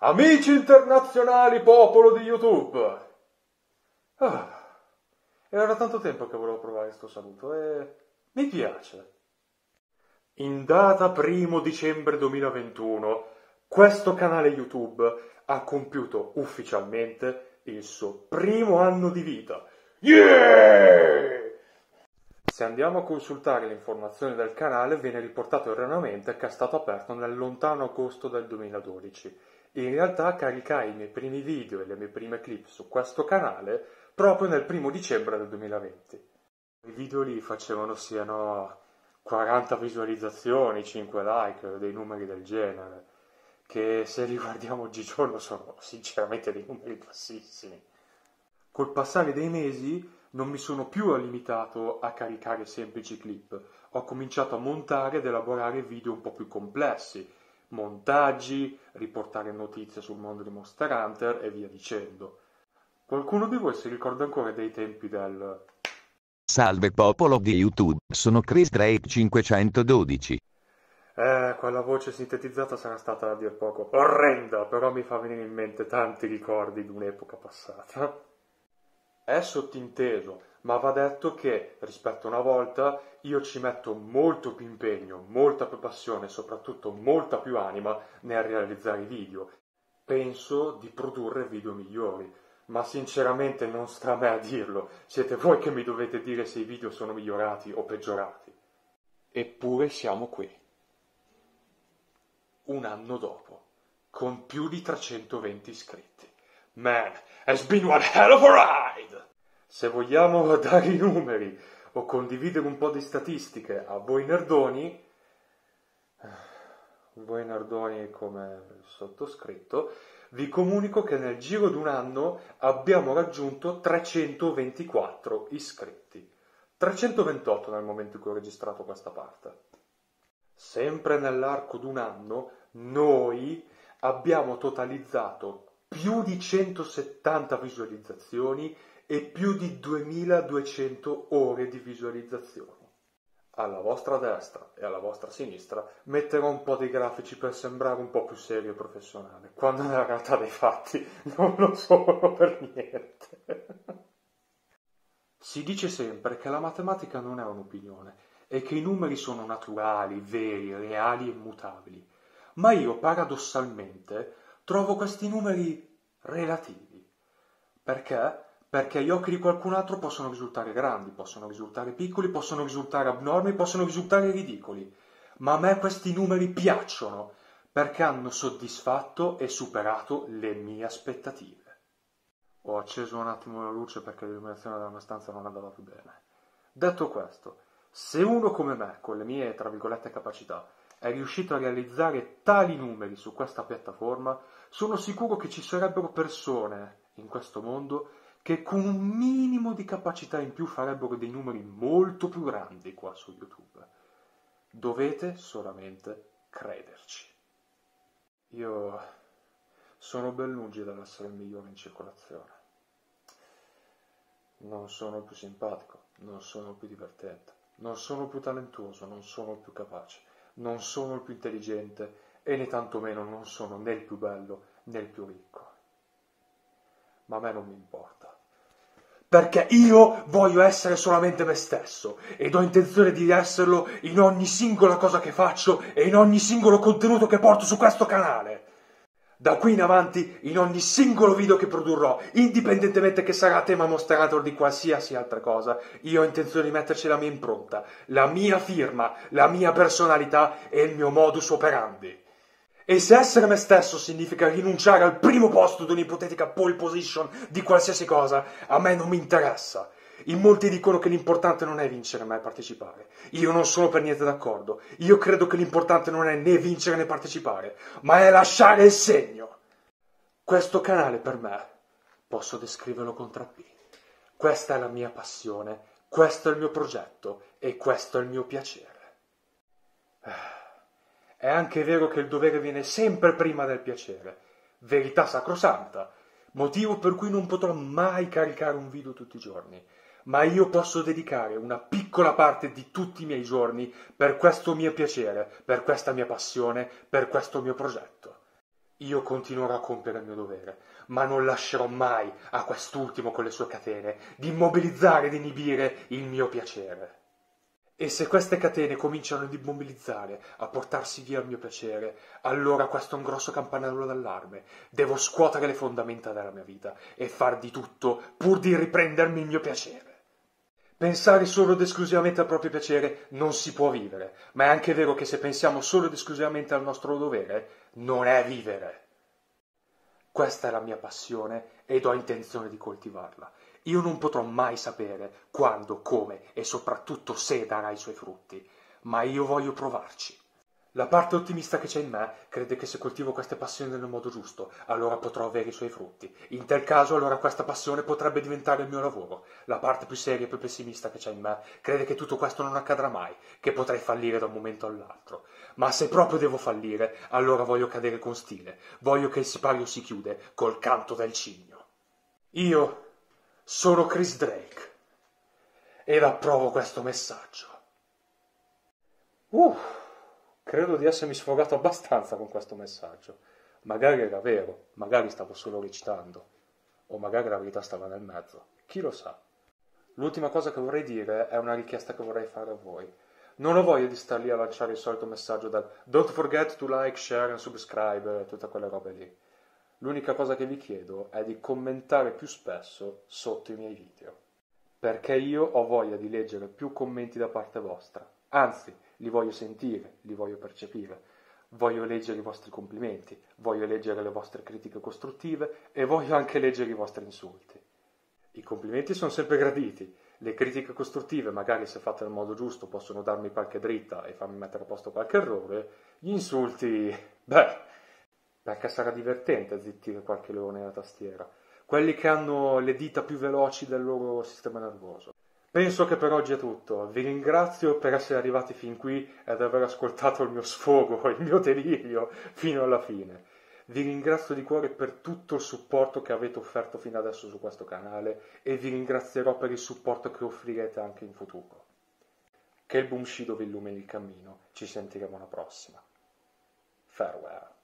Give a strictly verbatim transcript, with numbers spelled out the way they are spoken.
Amici internazionali, popolo di YouTube! Ah, era da tanto tempo che volevo provare questo saluto e mi piace. In data primo dicembre duemilaventuno, questo canale YouTube ha compiuto ufficialmente il suo primo anno di vita. Yeah! Se andiamo a consultare le informazioni del canale, viene riportato erroneamente che è stato aperto nel lontano agosto del duemiladodici. In realtà caricai i miei primi video e le mie prime clip su questo canale proprio nel primo dicembre del duemilaventi. I video lì facevano siano quaranta visualizzazioni, cinque like, dei numeri del genere, che se li guardiamo oggigiorno sono sinceramente dei numeri bassissimi. Col passare dei mesi non mi sono più limitato a caricare semplici clip, ho cominciato a montare ed elaborare video un po' più complessi, montaggi, riportare notizie sul mondo di Monster Hunter e via dicendo. Qualcuno di voi si ricorda ancora dei tempi del... Salve popolo di YouTube, sono Chris Drake cinquecentododici. Eh, quella voce sintetizzata sarà stata a dir poco orrenda, però mi fa venire in mente tanti ricordi di un'epoca passata. È sottinteso, ma va detto che, rispetto a una volta, io ci metto molto più impegno, molta più passione e soprattutto molta più anima nel realizzare i video. Penso di produrre video migliori, ma sinceramente non sta a me a dirlo, siete voi che mi dovete dire se i video sono migliorati o peggiorati. Eppure siamo qui. Un anno dopo, con più di trecentoventi iscritti. Man, has been one hell of a ride! Se vogliamo dare i numeri o condividere un po' di statistiche a voi nerdoni, voi nerdoni come il sottoscritto, vi comunico che nel giro di un anno abbiamo raggiunto trecentoventiquattro iscritti. trecentoventotto nel momento in cui ho registrato questa parte. Sempre nell'arco di un anno, noi abbiamo totalizzato più di centosettanta visualizzazioni e più di duemiladuecento ore di visualizzazioni. Alla vostra destra e alla vostra sinistra metterò un po' di grafici per sembrare un po' più serio e professionale, quando nella realtà dei fatti non lo sono per niente. Si dice sempre che la matematica non è un'opinione e che i numeri sono naturali, veri, reali e immutabili, ma io paradossalmente trovo questi numeri relativi. Perché? Perché agli occhi di qualcun altro possono risultare grandi, possono risultare piccoli, possono risultare abnormi, possono risultare ridicoli. Ma a me questi numeri piacciono, perché hanno soddisfatto e superato le mie aspettative. Ho acceso un attimo la luce perché l'illuminazione della mia stanza non andava più bene. Detto questo, se uno come me, con le mie, tra virgolette, capacità, è riuscito a realizzare tali numeri su questa piattaforma, sono sicuro che ci sarebbero persone in questo mondo che con un minimo di capacità in più farebbero dei numeri molto più grandi qua su YouTube. Dovete solamente crederci. Io sono ben lungi dall'essere il migliore in circolazione. Non sono il più simpatico, non sono il più divertente, non sono il più talentuoso, non sono il più capace, non sono il più intelligente e né tantomeno non sono né il più bello né il più ricco. Ma a me non mi importa. Perché io voglio essere solamente me stesso ed ho intenzione di esserlo in ogni singola cosa che faccio e in ogni singolo contenuto che porto su questo canale. Da qui in avanti, in ogni singolo video che produrrò, indipendentemente che sarà a tema Monster Hunter o di qualsiasi altra cosa, io ho intenzione di metterci la mia impronta, la mia firma, la mia personalità e il mio modus operandi. E se essere me stesso significa rinunciare al primo posto di un'ipotetica pole position di qualsiasi cosa, a me non mi interessa. In molti dicono che l'importante non è vincere ma è partecipare. Io non sono per niente d'accordo. Io credo che l'importante non è né vincere né partecipare, ma è lasciare il segno. Questo canale per me, posso descriverlo con tre P. Questa è la mia passione, questo è il mio progetto e questo è il mio piacere. È anche vero che il dovere viene sempre prima del piacere, verità sacrosanta, motivo per cui non potrò mai caricare un video tutti i giorni, ma io posso dedicare una piccola parte di tutti i miei giorni per questo mio piacere, per questa mia passione, per questo mio progetto. Io continuerò a compiere il mio dovere, ma non lascerò mai a quest'ultimo con le sue catene di immobilizzare ed inibire il mio piacere. E se queste catene cominciano ad immobilizzare, a portarsi via il mio piacere, allora questo è un grosso campanello d'allarme. Devo scuotere le fondamenta della mia vita e far di tutto pur di riprendermi il mio piacere. Pensare solo ed esclusivamente al proprio piacere non si può vivere, ma è anche vero che se pensiamo solo ed esclusivamente al nostro dovere, non è vivere. Questa è la mia passione ed ho intenzione di coltivarla. Io non potrò mai sapere quando, come e soprattutto se darà i suoi frutti, ma io voglio provarci. La parte ottimista che c'è in me crede che se coltivo queste passioni nel modo giusto, allora potrò avere i suoi frutti. In tal caso, allora questa passione potrebbe diventare il mio lavoro. La parte più seria e più pessimista che c'è in me crede che tutto questo non accadrà mai, che potrei fallire da un momento all'altro. Ma se proprio devo fallire, allora voglio cadere con stile. Voglio che il sipario si chiude col canto del cigno. Io sono Chris Drake ed approvo questo messaggio. Uh! Credo di essermi sfogato abbastanza con questo messaggio. Magari era vero, magari stavo solo recitando, o magari la verità stava nel mezzo. Chi lo sa? L'ultima cosa che vorrei dire è una richiesta che vorrei fare a voi. Non ho voglia di star lì a lanciare il solito messaggio del don't forget to like, share and subscribe e tutte quelle robe lì. L'unica cosa che vi chiedo è di commentare più spesso sotto i miei video, perché io ho voglia di leggere più commenti da parte vostra. Anzi, li voglio sentire, li voglio percepire, voglio leggere i vostri complimenti, voglio leggere le vostre critiche costruttive e voglio anche leggere i vostri insulti. I complimenti sono sempre graditi, le critiche costruttive, magari se fatte nel modo giusto, possono darmi qualche dritta e farmi mettere a posto qualche errore. Gli insulti, beh, perché sarà divertente zittire qualche leone alla tastiera, quelli che hanno le dita più veloci del loro sistema nervoso. Penso che per oggi è tutto, vi ringrazio per essere arrivati fin qui ed aver ascoltato il mio sfogo, il mio delirio fino alla fine. Vi ringrazio di cuore per tutto il supporto che avete offerto fino adesso su questo canale e vi ringrazierò per il supporto che offrirete anche in futuro. Che il Boom Shido vi illumini il cammino, ci sentiremo alla prossima. Farewell.